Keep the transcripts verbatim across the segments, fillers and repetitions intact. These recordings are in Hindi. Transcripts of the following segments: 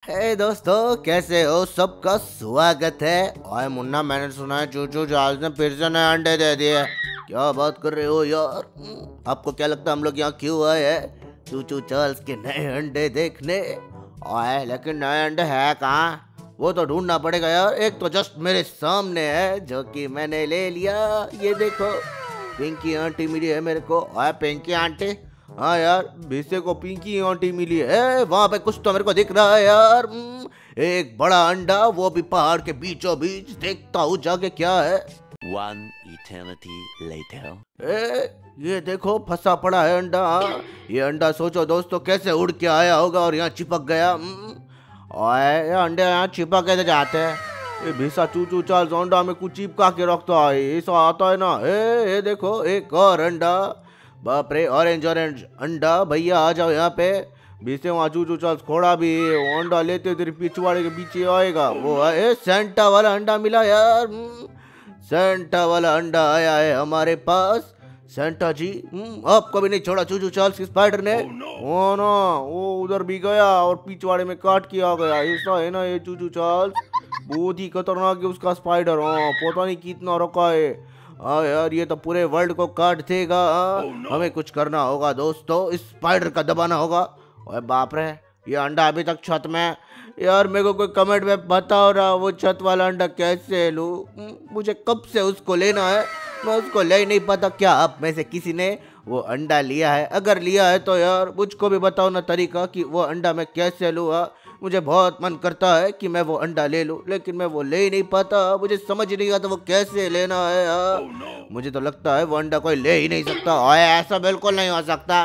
हे दोस्तों, कैसे हो? सबका स्वागत है। ओए मुन्ना, मैंने सुना है चूचू चार्ल्स ने फिर से नए अंडे दे दिए। क्या बात कर रहे हो यार? हम्म, आपको क्या लगता है हम लोग यहाँ क्यों आए हैं? चूचू चार्ल्स के नए अंडे देखने। ओए लेकिन नए अंडे है कहाँ? वो तो ढूंढना पड़ेगा यार। एक तो जस्ट मेरे सामने है जो कि मैंने ले लिया। ये देखो, पिंकी आंटी मिली है मेरे को। ओए पिंकी आंटी, हाँ यार, भीसे को पिंकी आंटी मिली है। वहां पे कुछ तो मेरे को दिख रहा है यार। हम्म, एक बड़ा अंडा, वो भी पहाड़ के बीचों बीच। देखता हूँ जाके क्या है। One eternity later. ए, ये देखो, फंसा पड़ा है अंडा। ये अंडा सोचो दोस्तों कैसे उड़ के आया होगा और यहाँ चिपक गया। हम्म, ओए ये अंडे यहाँ चिपक कैसे जाते हैं? ये भीसा चूचू चार्ल्स अंडा में कुछ चिपका के रखता है, ऐसा आता है ना। ए, ये देखो एक और अंडा। बाप रे, ऑरेंज ऑरेंज अंडा। भैया आ जाओ यहाँ पे। बीसे वहाँ चूचू चार्ल्स खोड़ा भी है। वो अंडा लेते तेरे पिछवाड़े के पीछे आएगा। वो है सेंटा वाला अंडा मिला यार। हम्म, सेंटा वाला अंडा आया है हमारे पास। सेंटा जी, हम्म, आपको भी नहीं छोड़ा चूचू चार्ल्स की स्पाइडर ने। ओ नो, वो उधर भी गया और पिछवाड़े में काट के आ गया। ऐसा है ना ये चूचू चार्ल्स, बहुत ही खतरनाक है उसका स्पाइडर। हाँ, पता नहीं कितना रखा है। हाँ यार, ये तो पूरे वर्ल्ड को काट देगा। oh, हमें कुछ करना होगा दोस्तों, इस स्पाइडर का दबाना होगा। ओए बाप रे, ये अंडा अभी तक छत में। यार मेरे को कोई कमेंट में बताओ रहा, वो छत वाला अंडा कैसे लूँ? मुझे कब से उसको लेना है, मैं उसको ले नहीं पाता। क्या आप में से किसी ने वो अंडा लिया है? अगर लिया है तो यार मुझको भी बताओ ना तरीका कि वो अंडा मैं कैसे लूँ। मुझे बहुत मन करता है कि मैं वो अंडा ले लूं, लेकिन मैं वो ले ही नहीं पाता। मुझे समझ नहीं आता वो कैसे लेना है यार। oh, no. मुझे तो लगता है वो अंडा कोई ले ही नहीं सकता। ओए ऐसा बिल्कुल नहीं हो सकता।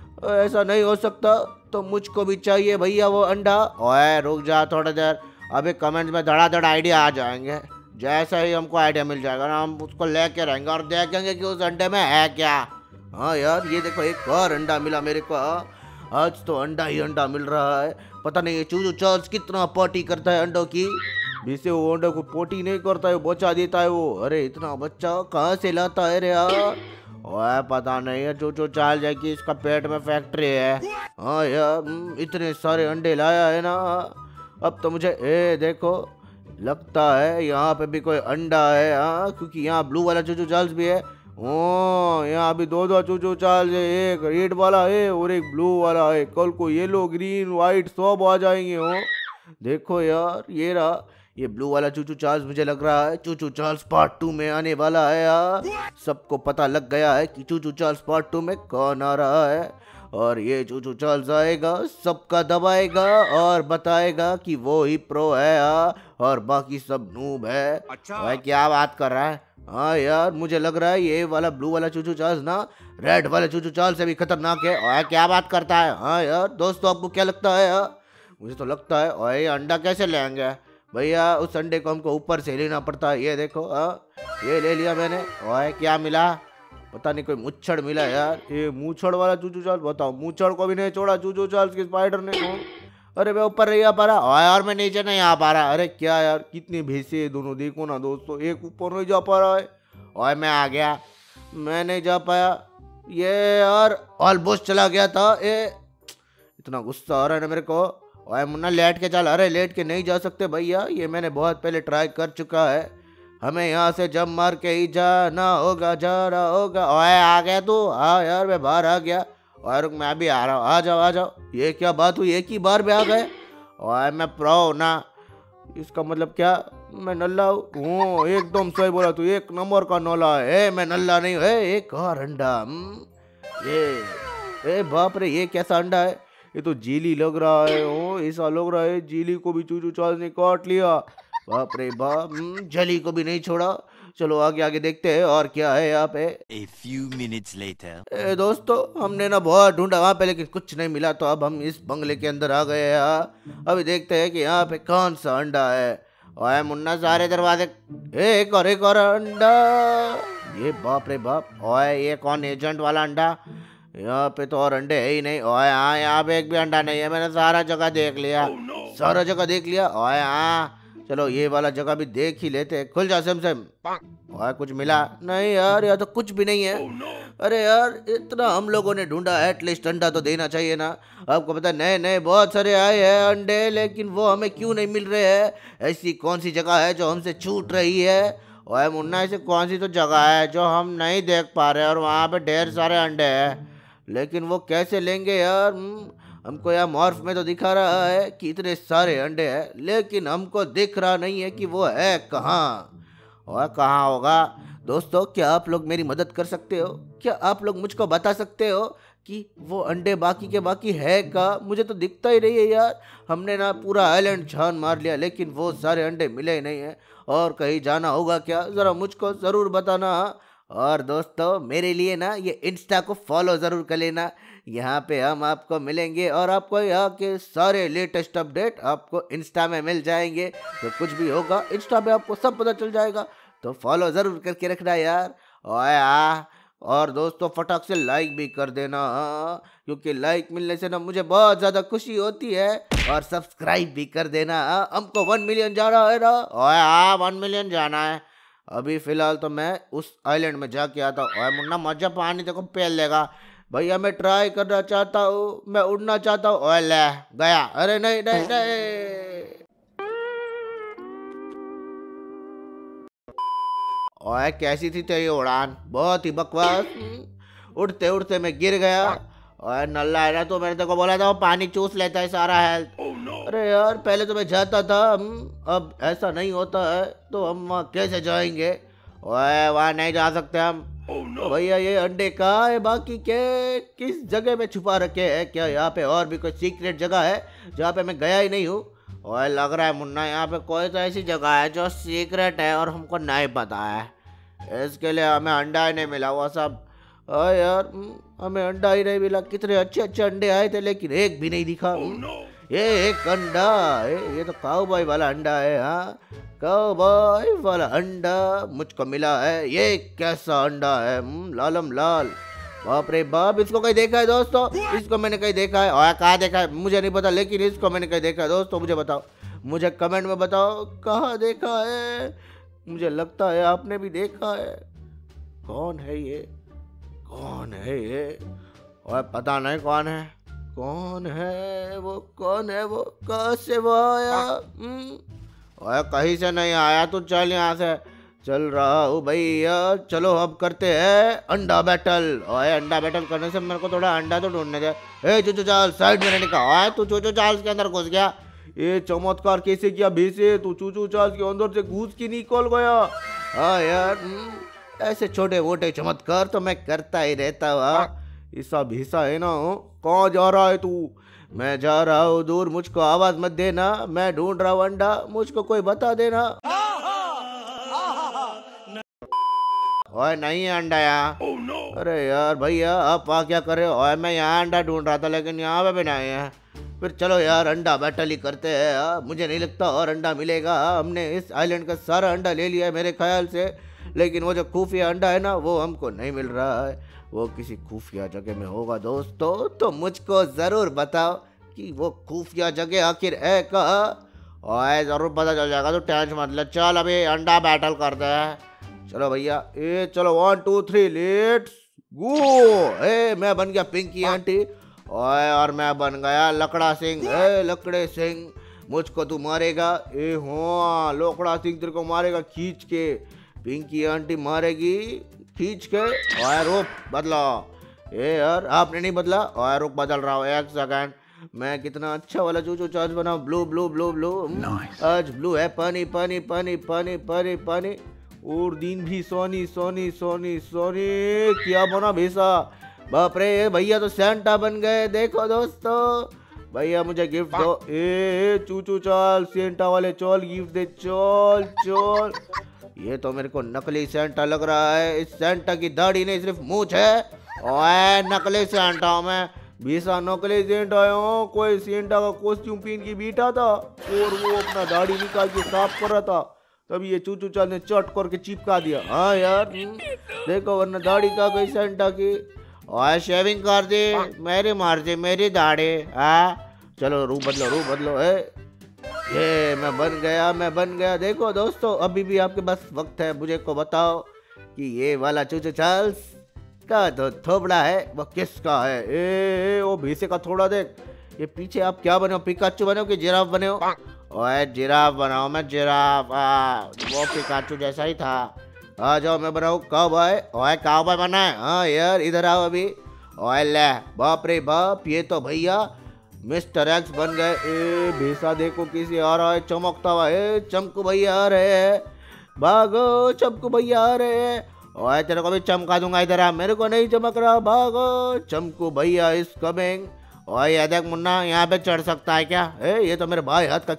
ऐसा नहीं हो सकता तो मुझको भी चाहिए भैया वो अंडा। ओए रुक जा थोड़ा देर, अभी कमेंट में धड़ाधड़ आइडिया आ जाएंगे। जैसा ही हमको आइडिया मिल जाएगा ना, हम उसको लेके रहेंगे और देखेंगे कि उस अंडे में है क्या। हाँ यार, ये देखो एक और अंडा मिला मेरे को। आज तो अंडा ही अंडा मिल रहा है। पता नहीं ये चूचू चार्ल्स कितना पोटी करता है अंडों की। वैसे वो अंडों को पोटी नहीं करता है, वो बच्चा देता है वो। अरे इतना बच्चा कहाँ से लाता है रे यार? ओए पता नहीं है, चूचू चार्ल्स है कि इसका पेट में फैक्ट्री है। हाँ यार, इतने सारे अंडे लाया है ना। अब तो मुझे ए देखो, लगता है यहाँ पे भी कोई अंडा है। हाँ, क्योंकि यहाँ ब्लू वाला चूचू चार्ल्स भी है। ओ, यहाँ अभी दो दो चूचू चार्ल्स है, एक रेड वाला है और एक ब्लू वाला है। कल को येलो ग्रीन वाइट सब आ जाएंगे। हो देखो यार, ये रहा ये ब्लू वाला चूचू चार्ल्स। मुझे लग रहा है चूचू चार्ल्स पार्ट टू में आने वाला है यार। सबको पता लग गया है कि चूचू चार्ल्स पार्ट टू में कौन आ रहा है। और ये चूचू चार्ल्स आएगा, सबका दबाएगा और बताएगा कि वो ही प्रो है यार, और बाकी सब नूब है। अच्छा भाई, क्या बात कर रहा है? हाँ यार, मुझे लग रहा है ये वाला ब्लू वाला चूचू चार्ल्स ना रेड वाले चूचू चार्ल्स से भी खतरनाक है। ओए क्या बात करता है? हाँ यार दोस्तों, आपको क्या लगता है यार? मुझे तो लगता है ओए अंडा कैसे लेंगे भैया, उस अंडे को हमको ऊपर से लेना पड़ता है। ये देखो, हाँ ये ले लिया मैंने। ओए क्या मिला? पता नहीं, कोई मुच्छड़ मिला यार। ये मूछड़ वाला चूचू चार्ल्स, बताओ, मूछड़ को भी नहीं छोड़ा चूचू चार्ल्स की स्पाइडर ने। अरे मैं ऊपर नहीं आ पा रहा और मैं नीचे नहीं आ पा रहा। अरे क्या यार, कितनी भैंसे है दोनों, देखो ना दोस्तों। एक ऊपर नहीं जा पा रहा है और मैं आ गया, मैं नहीं जा पाया। ये यार ऑलमोस्ट चला गया था। ए इतना गुस्सा आ रहा है ना मेरे को। ओए मुन्ना लेट के चल। अरे लेट के नहीं जा सकते भैया, ये मैंने बहुत पहले ट्राई कर चुका है। हमें यहाँ से जंप मार के ही जाना होगा, जा रहा होगा। ओए आ गया तू? हाँ यार मैं बाहर आ गया। और मैं भी आ रहा हूँ, आ जाओ आ जाओ। ये क्या बात हुई, एक ही बार में आ गए? और मैं प्रो हूँ ना, इसका मतलब क्या मैं नल्ला हूँ? एकदम सही बोला तू, एक नंबर का नौला है। मैं नल्ला नहीं है। एक और अंडा। ये ए बाप रे, ये कैसा अंडा है? ये तो जीली लग रहा है। ओ ऐसा लग रहा है जीली को भी चूचू चार्ल्स ने काट लिया। बाप रे बाप, जली को भी नहीं छोड़ा। चलो आगे आगे देखते हैं और क्या है यहाँ पे। A few minutes later. ए दोस्तों, हमने ना बहुत ढूंढा वहाँ पे, लेकिन कुछ नहीं मिला। तो अब हम इस बंगले के अंदर आ गए हैं। अभी देखते हैं कि यहाँ पे कौन सा अंडा है। ओए मुन्ना, सारे दरवाजे। एक और एक और अंडा। ये बाप रे बाप, ओए ये कौन एजेंट वाला अंडा? यहाँ पे तो और अंडे है ही नहीं। ओए हाँ, यहाँ पे एक भी अंडा नहीं है। मैंने सारा जगह देख लिया। oh, no. सारा जगह देख लिया। ओए हाँ, चलो ये वाला जगह भी देख ही लेते। खुल जा सेम सेम। ओए कुछ मिला नहीं यार, यहाँ तो कुछ भी नहीं है। oh, no. अरे यार इतना हम लोगों ने ढूंढा, एटलीस्ट अंडा तो देना चाहिए ना। आपको पता है नए नए बहुत सारे आए हैं अंडे, लेकिन वो हमें क्यों नहीं मिल रहे हैं? ऐसी कौन सी जगह है जो हमसे छूट रही है? ओए मुन्ना, ऐसी कौन सी तो जगह है जो हम नहीं देख पा रहे और वहाँ पे ढेर सारे अंडे हैं, लेकिन वो कैसे लेंगे यार? हम्म, हमको यहाँ मॉर्फ में तो दिखा रहा है कि इतने सारे अंडे हैं, लेकिन हमको दिख रहा नहीं है कि वो है कहाँ। और कहाँ होगा? दोस्तों, क्या आप लोग मेरी मदद कर सकते हो? क्या आप लोग मुझको बता सकते हो कि वो अंडे बाकी के बाकी है का? मुझे तो दिखता ही नहीं है यार। हमने ना पूरा आइलैंड छान मार लिया, लेकिन वो सारे अंडे मिले ही नहीं है। और कहीं जाना होगा क्या? ज़रा मुझको ज़रूर बताना। और दोस्तों, मेरे लिए ना ये इंस्टा को फॉलो ज़रूर कर लेना। यहाँ पे हम आपको मिलेंगे और आपको यहाँ के सारे लेटेस्ट अपडेट आपको इंस्टा में मिल जाएंगे। तो कुछ भी होगा इंस्टा पे आपको सब पता चल जाएगा, तो फॉलो ज़रूर करके रखना यार। ओए आ और दोस्तों, फटाक से लाइक भी कर देना, हाँ, क्योंकि लाइक मिलने से ना मुझे बहुत ज़्यादा खुशी होती है। और सब्सक्राइब भी कर देना, हाँ, हमको वन मिलियन जाना है ना। ओए हाँ, वन मिलियन जाना है। अभी फ़िलहाल तो मैं उस आइलैंड में जाके आता हूँ। ओए मुन्ना, मजा पानी देखो पेल लेगा भैया। मैं ट्राई करना चाहता हूँ, मैं उड़ना चाहता हूँ। ओए ले गया। अरे नहीं नहीं नहीं। ओए कैसी थी तेरी उड़ान? बहुत ही बकवास। उड़ते उड़ते मैं गिर गया। ओए नल्ला है ना, तो मैंने तेको बोला था वो पानी चूस लेता है सारा हेल्थ। अरे यार पहले तो मैं जाता था, अब ऐसा नहीं होता है, तो हम वहाँ कैसे जाएंगे? ओए वहाँ नहीं जा सकते हम। तो भैया ये अंडे कहाँ है बाकी के? किस जगह में छुपा रखे हैं? क्या यहाँ पे और भी कोई सीक्रेट जगह है जहाँ पे मैं गया ही नहीं हूँ? ओए लग रहा है मुन्ना, यहाँ पे कोई तो ऐसी जगह है जो सीक्रेट है और हमको नहीं पता है। इसके लिए हमें अंडा ही नहीं मिला हुआ सब। हाँ यार, हमें अंडा ही नहीं मिला। कितने अच्छे अच्छे अंडे आए थे, लेकिन एक भी नहीं दिखा। oh, no. ये एक अंडा है, ये तो काउबॉय वाला अंडा है। हाँ, काउबॉय वाला अंडा मुझको मिला है। ये कैसा अंडा है? लालम लाल, बाप रे बाप। इसको कहीं देखा है दोस्तों? इसको मैंने कहीं देखा है। और कहाँ देखा है मुझे नहीं पता, लेकिन इसको मैंने कहीं देखा है दोस्तों। मुझे बताओ, मुझे कमेंट में बताओ कहाँ देखा है। मुझे लगता है आपने भी देखा है। कौन है ये? कौन है ये? और पता नहीं कौन है। कौन है वो? कौन है वो? कहाँ से वो आया? और कहीं से नहीं आया। तो चल यहाँ से। चल रहा हूँ भैया, चलो अब करते हैं अंडा बैटल। और अंडा बैटल करने से मेरे को थोड़ा अंडा तो ढूंढने दे। ए चूचू चाल साइड में रहने का। तू चूचू चाल के अंदर घुस गया। ये चमत्कार कैसे किया भीसे? तू चूचू चाल के अंदर से घुस के निकल गया। हाँ यार, ऐसे छोटे मोटे चमत्कार तो मैं करता ही रहता हूँ। ऐसा भीसा है ना। कहाँ जा रहा है तू? मैं जा रहा हूँ दूर, मुझको आवाज मत देना। मैं ढूंढ रहा हूँ अंडा, मुझको कोई बता देना। ओए नहीं है अंडा यहाँ। oh, no. अरे यार भैया, आप वहाँ क्या कर रहे हो? ओए मैं यहाँ अंडा ढूंढ रहा था, लेकिन यहाँ पे भी नहीं है। फिर चलो यार अंडा बैटल ही करते हैं। मुझे नहीं लगता और अंडा मिलेगा। हमने इस आइलैंड का सारा अंडा ले लिया है मेरे ख्याल से, लेकिन वो जो खुफिया अंडा है ना, वो हमको नहीं मिल रहा है। वो किसी खुफिया जगह में होगा दोस्तों, तो मुझको ज़रूर बताओ कि वो खुफिया जगह आखिर है कहाँ। और ज़रूर पता चल जाएगा, तो टेंशन मत ले। चल अभी अंडा बैटल करते हैं। चलो भैया, ए चलो one two three let's go. ए मैं बन गया पिंकी आंटी। ओए और मैं बन गया लकड़ा सिंह। ए लकड़े सिंह, मुझको तू मारेगा? ए हाँ, लोकड़ा सिंह तेरे को मारेगा खींच के। पिंकी आंटी मारेगी खींच के। ओए रुक, बदला। ए यार आपने नहीं बदला। ओए रुक, बदल रहा हूँ, एक सेकंड। मैं कितना अच्छा वाला चूचू चार्ज बना। Blue blue blue blue. आज ब्लू है। पानी पानी पानी पानी पानी पानी। और दिन भी सोनी सोनी सोनी सोनी। क्या बना भैसा? बाप रे, भैया तो सेंटा बन गए। देखो दोस्तों, भैया मुझे गिफ्ट दो। ए चूचू चाल, सेंटा वाले चोल गिफ्ट दे। चोल चोल। ये तो मेरे को नकली सेंटा लग रहा है। इस सेंटा की दाढ़ी नहीं, सिर्फ मूंछ है। ओए नकली सेंटा हूँ मैं। भीसा नकली सेंटा हूँ। कोई सेंटा का कॉस्ट्यूम पहन के बैठा था और वो अपना दाढ़ी निकाल के साफ कर रहा था, तभी ये चूचू चाल ने चट करके चिपका दिया। हाँ यार देखो, वरना दाढ़ी का गई सेंटा की। और शेविंग कर दे, मेरी मर्जी, मेरी दाढ़ी। हाँ चलो रू बदलो, रू बदलो। है ये मैं बन गया, मैं बन गया। देखो दोस्तों, अभी भी आपके पास वक्त है। मुझे को बताओ कि ये वाला चूचू चार्ल्स जिसका तो थोबड़ा है वो किसका है? ए, ए वो भीसे का थोड़ा देख। ये पीछे आप क्या बने हो? पिकाचू बने हो कि जिराफ बने हो? ओए जिराफ बनाओ, मैं जिराफ। आ, वो पिकाचू जैसा ही था। आ जाओ मैं बनाऊँ काउबॉय। ओए काउबॉय बना है? हाँ यार इधर आओ अभी। ओए ले, बाप रे बाप, ये तो भैया मिस्टर एक्स बन गए। ए भीसा देखो किसी आ रहा है चमकता हुआ। ए चमकू भैया आ रहे हैं, भागो चमकू भैया आ रहे हैं। ओए तेरे को भी चमका दूंगा, इधर आ। मेरे को नहीं चमक रहा, भागो चमकू भैया इज कमिंग। ओए ये देख मुन्ना, यहाँ पे चढ़ सकता है क्या? ए ये तो मेरे भाई हाथ का।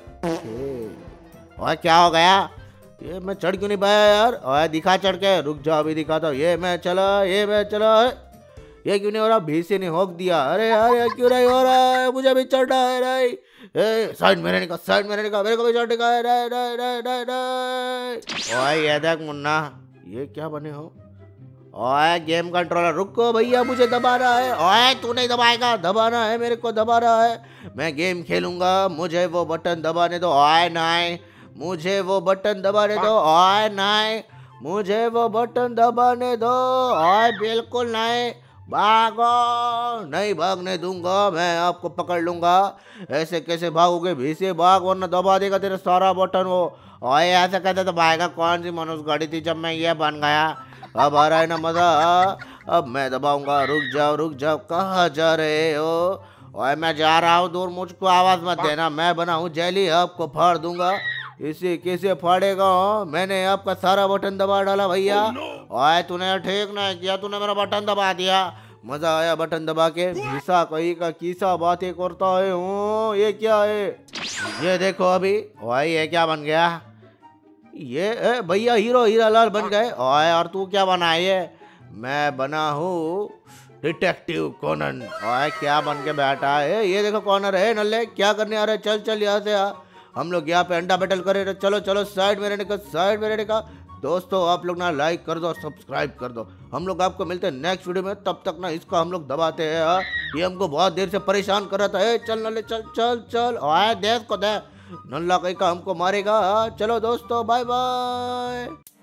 ओए क्या हो गया? ये मैं चढ़ क्यों नहीं पाया यार? ओए दिखा चढ़ के। रुक जाओ अभी दिखाता हूँ। ये मैं चला, ये मैं चला। ये क्यों नहीं हो रहा? भीसे ने होक दिया। अरे यार ये क्यों नहीं हो रहा है? मुझे भी चढ़ना है। नहीं ए साइड में रहने का, साइड में रहने का, मेरे को भी चढ़ने का है। नहीं नहीं नहीं नहीं नहीं। ओए ये देख मुन्ना, ये क्या बने हो? ओए गेम कंट्रोलर, रुको भैया मुझे दबाना है। ओए तू नहीं दबाएगा, दबाना है मेरे को, दबाना है। मैं गेम खेलूंगा, मुझे वो बटन दबाने दो। ओए नहीं, मुझे वो बटन दबाने दो। ओए नहीं, मुझे वो बटन दबाने दो। ओए बिल्कुल नहीं, भागो। नहीं भागने दूंगा, मैं आपको पकड़ लूंगा। ऐसे कैसे भागोगे? भीसे भाग वरना दबा देगा तेरा सारा बटन वो। ओए ऐसा कहते तो भागेगा। कौन सी मनुष्य गाड़ी थी जब मैं ये बन गया? अब आ रहा है ना मजा? अब मैं दबाऊंगा। रुक जाओ रुक जाओ, कहाँ जा रहे हो? ओए मैं जा रहा हूँ दूर, मुझको आवाज मत देना। मैं बना हूँ जेली, आपको फाड़ दूंगा। इसे कैसे फाड़ेगा? हो मैंने आपका सारा बटन दबा डाला भैया। ओए तूने ठीक नहीं किया, तूने मेरा बटन दबा दिया। मजा आया बटन दबा के? भीसा कहीं का किसा बातें करता है। हूँ ये क्या है? ये देखो अभी। ओए ये क्या बन गया? ये भैया हीरो हीरा लाल बन गए। ओए और तू क्या बना है? ये मैं बना हूँ डिटेक्टिव कॉनन। ओए क्या बन के बैठा है? ये देखो कॉर्नर है नल्ले, क्या करने आ रहे? चल चल यहाँ से आ। हम लोग यहाँ पे अंडा बैटल करे। चलो चलो साइड में रहने का, साइड में रहने का। दोस्तों आप लोग ना लाइक कर दो, सब्सक्राइब कर दो। हम लोग आपको मिलते हैं नेक्स्ट वीडियो में। तब तक ना इसको हम लोग दबाते हैं। हाँ? ये हमको बहुत देर से परेशान कर रहा था। ए, चल नल्ले चल चल चल। ओए देख को दे, नल्ला कहीं का हमको मारेगा। हाँ? चलो दोस्तों बाय बाय।